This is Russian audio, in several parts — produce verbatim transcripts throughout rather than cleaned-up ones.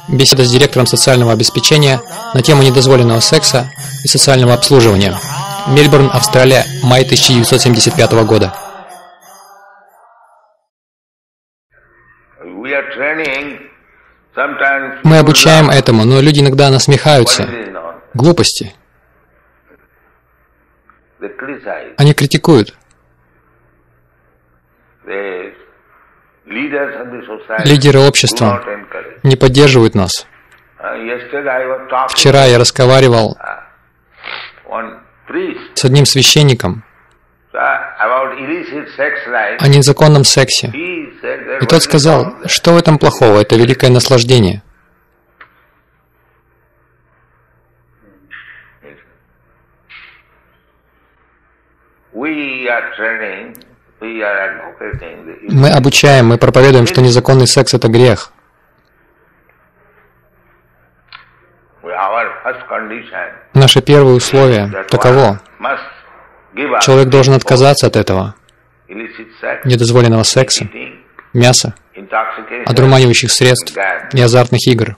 Беседа с директором социального обеспечения на тему недозволенного секса и социального обслуживания. Мельбурн, Австралия, май тысяча девятьсот семьдесят пятого года. Мы обучаем этому, но люди иногда насмехаются. Глупости. Они критикуют. Лидеры общества не поддерживают нас. Вчера я разговаривал с одним священником о незаконном сексе. И тот сказал, что в этом плохого, это великое наслаждение. Мы обучаем, мы проповедуем, что незаконный секс — это грех. Наше первое условие таково. Человек должен отказаться от этого недозволенного секса, мяса, одурманивающих средств и азартных игр.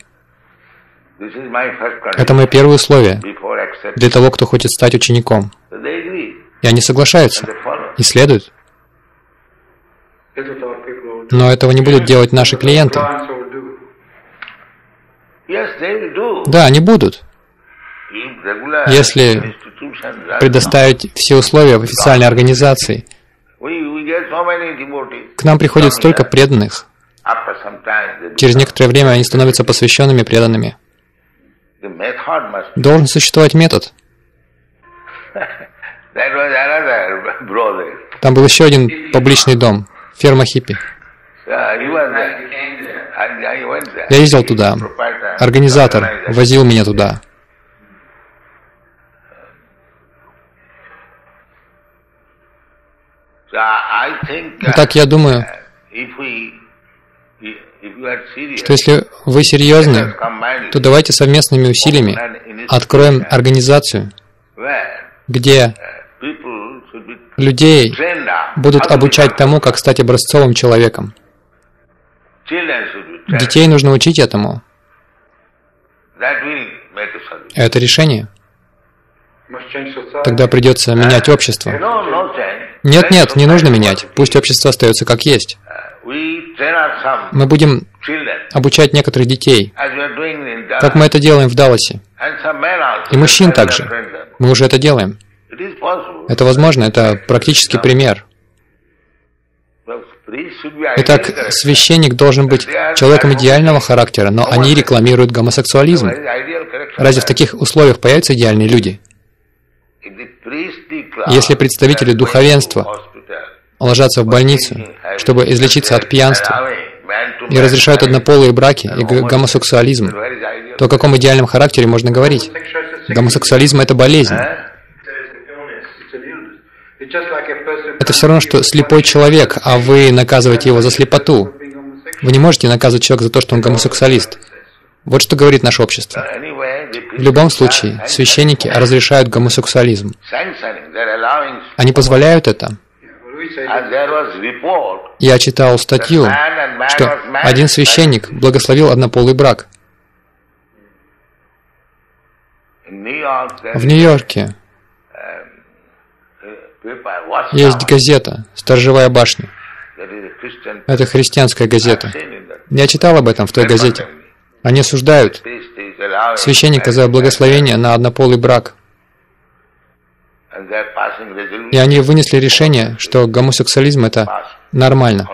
Это мое первое условие для того, кто хочет стать учеником. И они соглашаются и следуют. Но этого не будут делать наши клиенты. Да, они будут. Если предоставить все условия в официальной организации, к нам приходит столько преданных. Через некоторое время они становятся посвященными преданными. Должен существовать метод. Там был еще один публичный дом, ферма хиппи. Я ездил туда. Организатор возил меня туда. Итак, я думаю, что если вы серьезны, то давайте совместными усилиями откроем организацию, где людей будут обучать тому, как стать образцовым человеком. Детей нужно учить этому. Это решение. Тогда придется менять общество. Нет, нет, не нужно менять. Пусть общество остается как есть. Мы будем обучать некоторых детей, как мы это делаем в Далласе. И мужчин также. Мы уже это делаем. Это возможно, это практический пример. Итак, священник должен быть человеком идеального характера, но они рекламируют гомосексуализм. Разве в таких условиях появятся идеальные люди? Если представители духовенства ложатся в больницу, чтобы излечиться от пьянства, и разрешают однополые браки и гомосексуализм, то о каком идеальном характере можно говорить? Гомосексуализм — это болезнь. Это все равно, что слепой человек, а вы наказываете его за слепоту. Вы не можете наказывать человека за то, что он гомосексуалист. Вот что говорит наше общество. В любом случае, священники разрешают гомосексуализм. Они позволяют это. Я читал статью, что один священник благословил однополый брак. В Нью-Йорке есть газета «Сторожевая башня». Это христианская газета. Я читал об этом в той газете. Они осуждают священника за благословение на однополый брак. И они вынесли решение, что гомосексуализм — это нормально.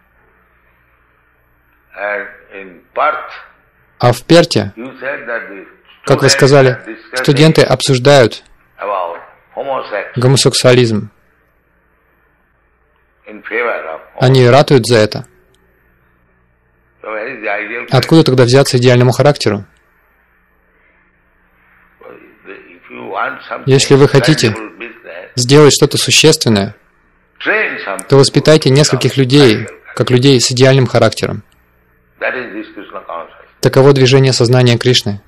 А в Перте, как вы сказали, студенты обсуждают гомосексуализм. Они ратуют за это. Откуда тогда взяться идеальному характеру? Если вы хотите сделать что-то существенное, то воспитайте нескольких людей, как людей с идеальным характером. Таково движение сознания Кришны.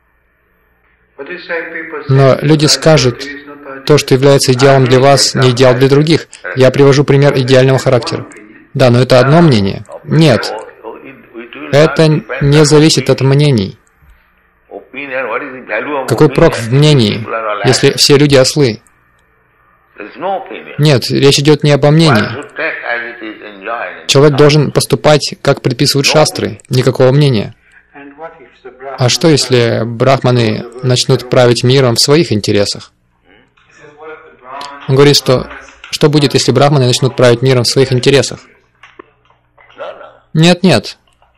Но люди скажут, то, что является идеалом для вас, не идеал для других. Я привожу пример идеального характера. Да, но это одно мнение. Нет. Это не зависит от мнений. Какой прок в мнении, если все люди ослы? Нет, речь идет не обо мнении. Человек должен поступать, как предписывают шастры, никакого мнения. А что, если брахманы начнут править миром в своих интересах? Он говорит, что что будет, если брахманы начнут править миром в своих интересах? Нет, нет.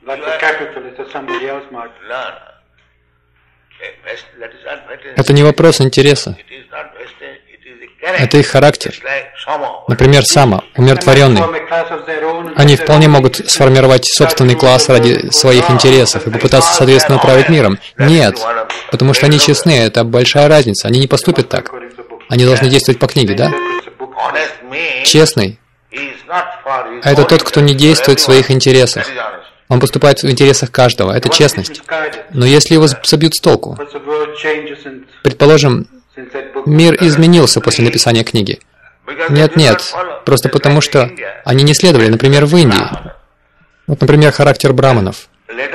Это не вопрос интереса. Это их характер. Например, сама, умиротворенный. Они вполне могут сформировать собственный класс ради своих интересов и попытаться, соответственно, править миром. Нет, потому что они честны, это большая разница. Они не поступят так. Они должны действовать по книге, да? Честный — это тот, кто не действует в своих интересах. Он поступает в интересах каждого. Это честность. Но если его собьют с толку, предположим, мир изменился после написания книги. Нет, нет, просто потому что они не следовали, например, в Индии. Вот, например, характер браманов.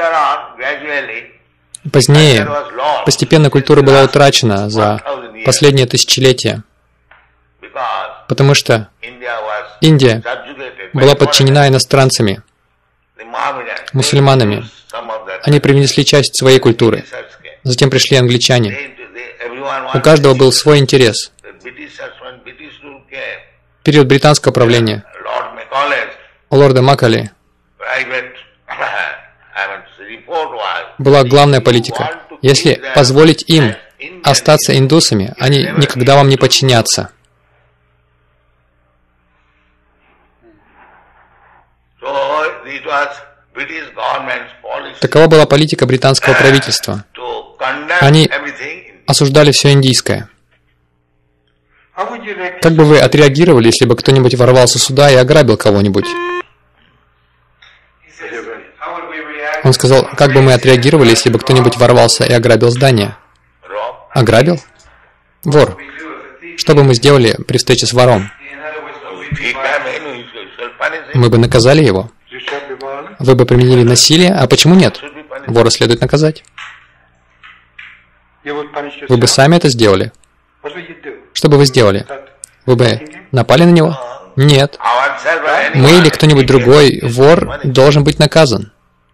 Позднее, постепенно культура была утрачена за последние тысячелетия, потому что Индия была подчинена иностранцами, мусульманами. Они привнесли часть своей культуры. Затем пришли англичане. У каждого был свой интерес. В период британского правления у лорда Макколи была главная политика. Если позволить им остаться индусами, они никогда вам не подчинятся. Такова была политика британского правительства. Они осуждали все индийское. Как бы вы отреагировали, если бы кто-нибудь ворвался сюда и ограбил кого-нибудь? Он сказал, как бы мы отреагировали, если бы кто-нибудь ворвался и ограбил здание? Ограбил? Вор. Что бы мы сделали при встрече с вором? Мы бы наказали его. Вы бы применили насилие, а почему нет? Вора следует наказать. Вы бы сами это сделали. Что бы вы сделали? Вы бы напали на него? Нет. Мы или кто-нибудь другой, вор должен быть наказан.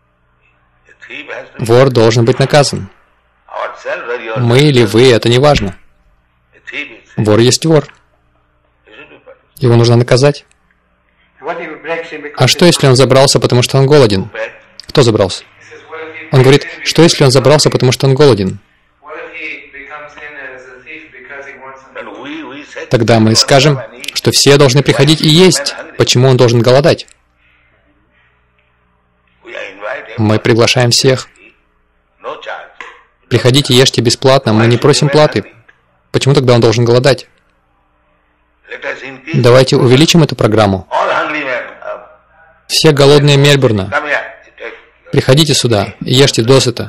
Вор должен быть наказан. Мы или вы, это не важно. Вор есть вор. Его нужно наказать. А что, если он забрался, потому что он голоден? Кто забрался? Он говорит, что если он забрался, потому что он голоден? Тогда мы скажем, что все должны приходить и есть. Почему он должен голодать? Мы приглашаем всех. Приходите, ешьте бесплатно, мы не просим платы. Почему тогда он должен голодать? Давайте увеличим эту программу. Все голодные Мельбурна, приходите сюда и ешьте досыта.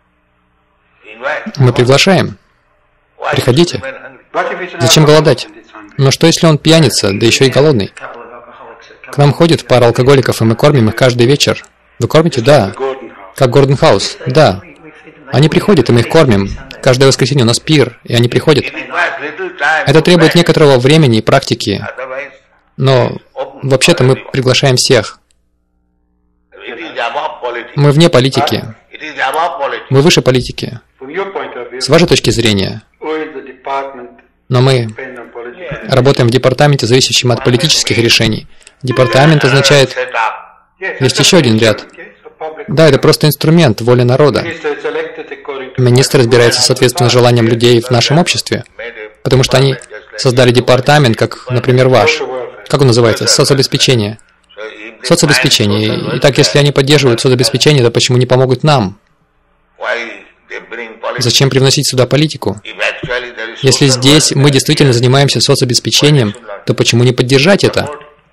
Мы приглашаем. Приходите. Зачем голодать? Но что, если он пьяница, да еще и голодный? К нам ходит пара алкоголиков, и мы кормим их каждый вечер. Вы кормите? Да. Как Гордон Хаус? Да. Они приходят, и мы их кормим. Каждое воскресенье у нас пир, и они приходят. Это требует некоторого времени и практики. Но вообще-то мы приглашаем всех. Мы вне политики. Мы выше политики. С вашей точки зрения. Но мы работаем в департаменте, зависящем от политических решений. Департамент означает... Есть еще один ряд. Да, это просто инструмент, воля народа. Министр разбирается соответственно желаниям людей в нашем обществе, потому что они создали департамент, как, например, ваш. Как он называется? Соцобеспечение. Соцобеспечение. Итак, если они поддерживают соцобеспечение, то почему не помогут нам? Зачем привносить сюда политику? Если здесь мы действительно занимаемся соцобеспечением, то почему не поддержать это?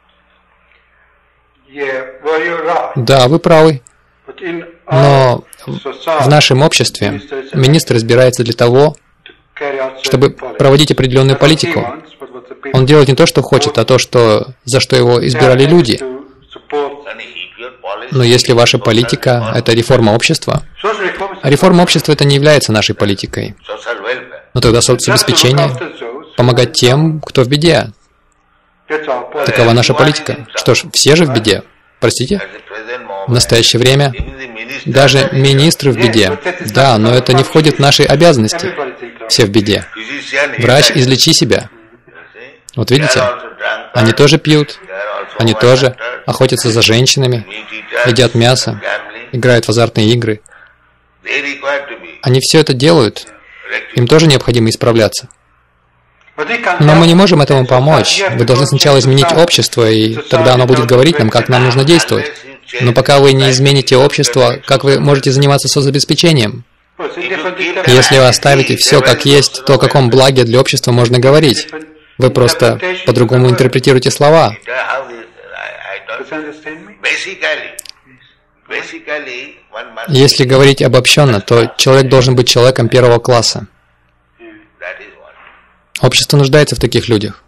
Да, вы правы. Но в нашем обществе министр избирается для того, чтобы проводить определенную политику. Он делает не то, что хочет, а то, что, за что его избирали люди. Но если ваша политика — это реформа общества, а реформа общества — это не является нашей политикой, но тогда соцобеспечение — помогать тем, кто в беде. Такова наша политика. Что ж, все же в беде. Простите? В настоящее время даже министры в беде. Да, но это не входит в наши обязанности. Все в беде. Врач, излечи себя. Вот видите? Они тоже пьют, они тоже охотятся за женщинами, едят мясо, играют в азартные игры. Они все это делают. Им тоже необходимо исправляться. Но мы не можем этому помочь. Вы должны сначала изменить общество, и тогда оно будет говорить нам, как нам нужно действовать. Но пока вы не измените общество, как вы можете заниматься соцобеспечением? Если вы оставите все как есть, то о каком благе для общества можно говорить? Вы просто по-другому интерпретируете слова. Если говорить обобщенно, то человек должен быть человеком первого класса. Общество нуждается в таких людях.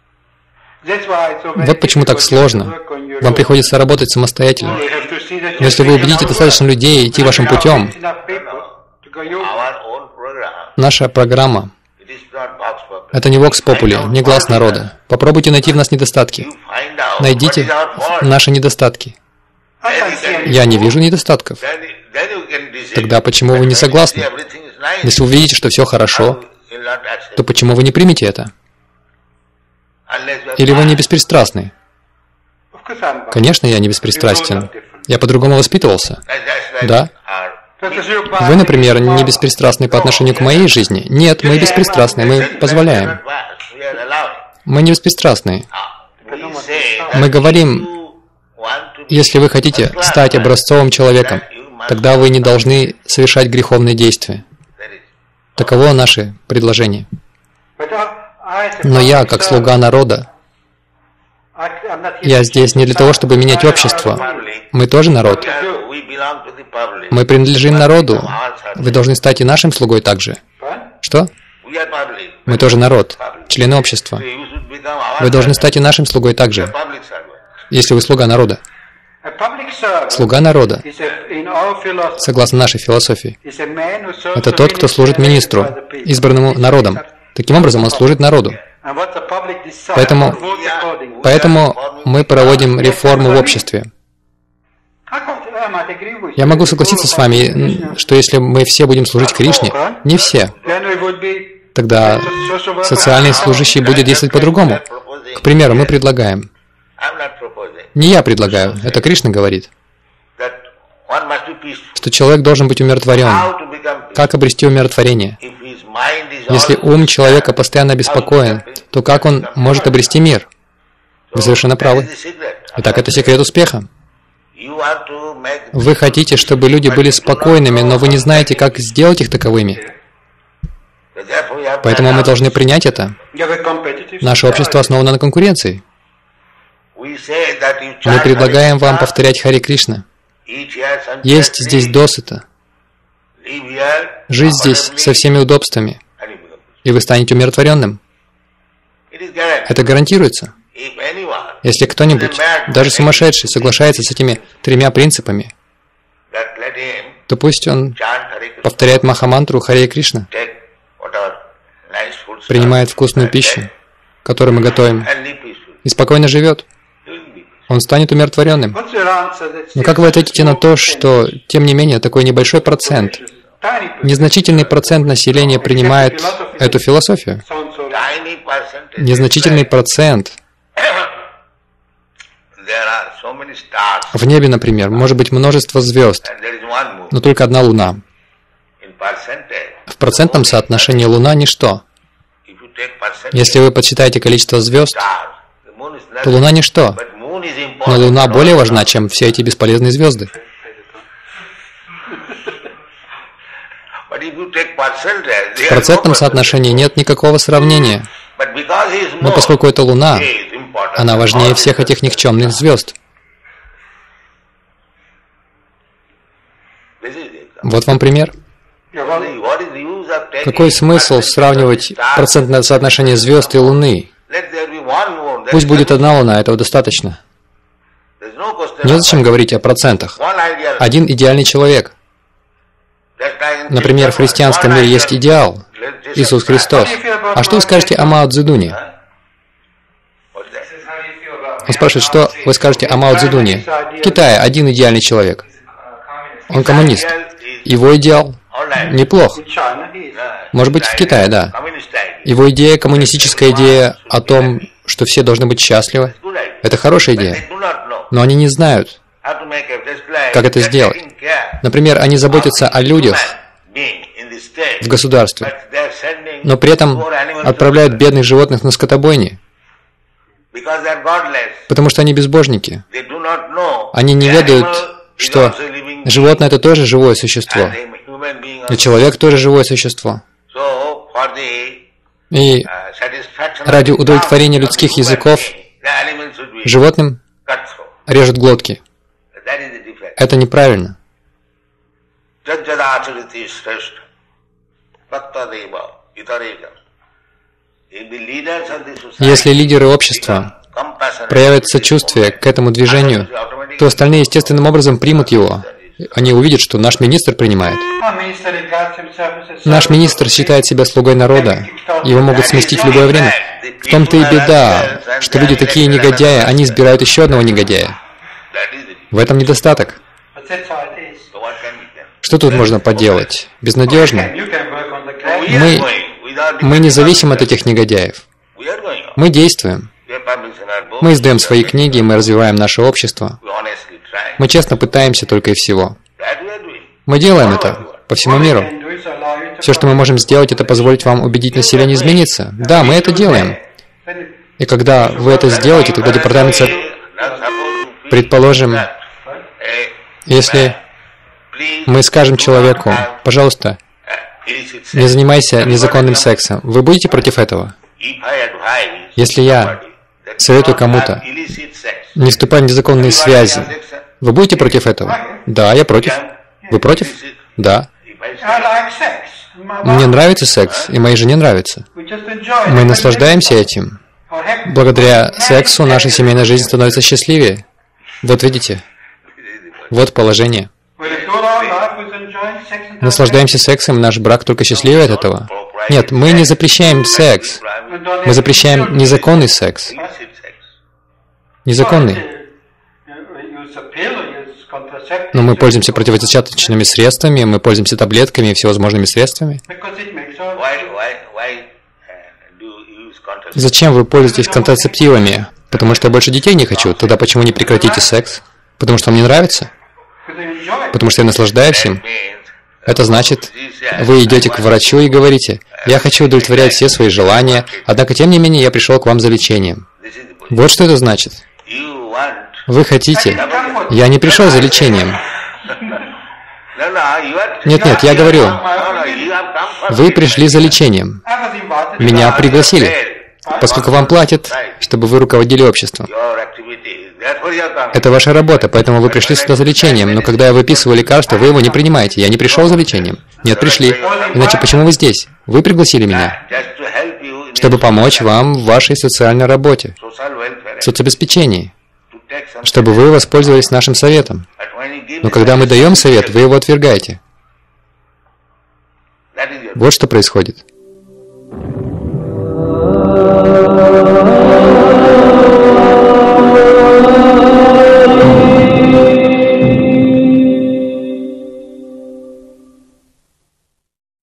Вот почему так сложно. Вам приходится работать самостоятельно. Но если вы убедите достаточно людей идти вашим путем, наша программа — это не Vox Populi, не глаз народа. Попробуйте найти в нас недостатки. Найдите наши недостатки. Я не вижу недостатков. Тогда почему вы не согласны? Если вы видите, что все хорошо, то почему вы не примете это? Или вы не беспристрастны? Конечно, я не беспристрастен. Я по-другому воспитывался. Да? Вы, например, не беспристрастны по отношению к моей жизни? Нет, мы беспристрастны, мы позволяем. Мы не беспристрастны. Мы говорим, если вы хотите стать образцовым человеком, тогда вы не должны совершать греховные действия. Таково наше предложение. Но я, как слуга народа, я здесь не для того, чтобы менять общество. Мы тоже народ. Мы принадлежим народу. Вы должны стать и нашим слугой также. Что? Мы тоже народ, члены общества. Вы должны стать и нашим слугой также, если вы слуга народа. Слуга народа, согласно нашей философии, это тот, кто служит министру, избранному народом. Таким образом, он служит народу. Поэтому, поэтому мы проводим реформу в обществе. Я могу согласиться с вами, что если мы все будем служить Кришне, не все, тогда социальный служащий будет действовать по-другому. К примеру, мы предлагаем. Не я предлагаю, это Кришна говорит, что человек должен быть умиротворен. Как обрести умиротворение? Если ум человека постоянно обеспокоен, то как он может обрести мир? Вы совершенно правы. Итак, это секрет успеха. Вы хотите, чтобы люди были спокойными, но вы не знаете, как сделать их таковыми. Поэтому мы должны принять это. Наше общество основано на конкуренции. Мы предлагаем вам повторять Хари Кришна. Есть здесь досыта. Жить здесь со всеми удобствами. И вы станете умиротворенным. Это гарантируется. Если кто-нибудь, даже сумасшедший, соглашается с этими тремя принципами, то пусть он повторяет Махамантру Харе Кришна, принимает вкусную пищу, которую мы готовим, и спокойно живет. Он станет умиротворенным. Но как вы ответите на то, что, тем не менее, такой небольшой процент, незначительный процент населения принимает эту философию? Незначительный процент. В небе, например, может быть множество звезд, но только одна луна. В процентном соотношении луна — ничто. Если вы подсчитаете количество звезд, то луна — ничто. Но луна более важна, чем все эти бесполезные звезды. В процентном соотношении нет никакого сравнения. Но поскольку это луна, она важнее всех этих никчемных звезд. Вот вам пример. Какой смысл сравнивать процентное соотношение звезд и Луны? Пусть будет одна Луна, этого достаточно. Незачем говорить о процентах. Один идеальный человек. Например, в христианском мире есть идеал – Иисус Христос. А что вы скажете о Мао Цзэдуне? Он спрашивает, что вы скажете о Мао Цзэдуне? В Китае один идеальный человек. Он коммунист. Его идеал неплох. Может быть, в Китае, да. Его идея, коммунистическая идея о том, что все должны быть счастливы, это хорошая идея. Но они не знают, как это сделать. Например, они заботятся о людях в государстве, но при этом отправляют бедных животных на скотобойни, потому что они безбожники. Они не ведают, что животное — это тоже живое существо, и человек тоже живое существо. И ради удовлетворения людских языков животным режут глотки. Это неправильно. Если лидеры общества проявят сочувствие к этому движению, то остальные естественным образом примут его. Они увидят, что наш министр принимает. Наш министр считает себя слугой народа. Его могут сместить в любое время. В том-то и беда, что люди такие негодяи, они избирают еще одного негодяя. В этом недостаток. Что тут можно поделать? Безнадежно. Мы, мы не зависим от этих негодяев. Мы действуем. Мы издаем свои книги, мы развиваем наше общество. Мы честно пытаемся только и всего. Мы делаем это по всему миру. Все, что мы можем сделать, это позволить вам убедить население измениться. Да, мы это делаем. И когда вы это сделаете, тогда департамент, предположим, если мы скажем человеку, пожалуйста, не занимайся незаконным сексом, вы будете против этого? Если я советую кому-то не вступать в незаконные связи, вы будете против этого? Да, я против. Вы против? Да. Мне нравится секс, и моей жене нравится. Мы наслаждаемся этим. Благодаря сексу наша семейная жизнь становится счастливее. Вот видите? Вот положение. Наслаждаемся сексом, наш брак только счастливее от этого. Нет, мы не запрещаем секс. Мы запрещаем незаконный секс. Незаконный. Но мы пользуемся противозачаточными средствами, мы пользуемся таблетками и всевозможными средствами. Зачем вы пользуетесь контрацептивами? Потому что я больше детей не хочу. Тогда почему не прекратите секс? Потому что мне нравится? Потому что я наслаждаюсь им? Это значит, вы идете к врачу и говорите, я хочу удовлетворять все свои желания, однако тем не менее я пришел к вам за лечением. Вот что это значит. Вы хотите. Я не пришел за лечением. Нет, нет, я говорю, вы пришли за лечением. Меня пригласили, поскольку вам платят, чтобы вы руководили обществом. Это ваша работа, поэтому вы пришли сюда за лечением, но когда я выписываю лекарство, вы его не принимаете. Я не пришел за лечением. Нет, пришли. Иначе почему вы здесь? Вы пригласили меня, чтобы помочь вам в вашей социальной работе, в соцобеспечении, чтобы вы воспользовались нашим советом. Но когда мы даем совет, вы его отвергаете. Вот что происходит.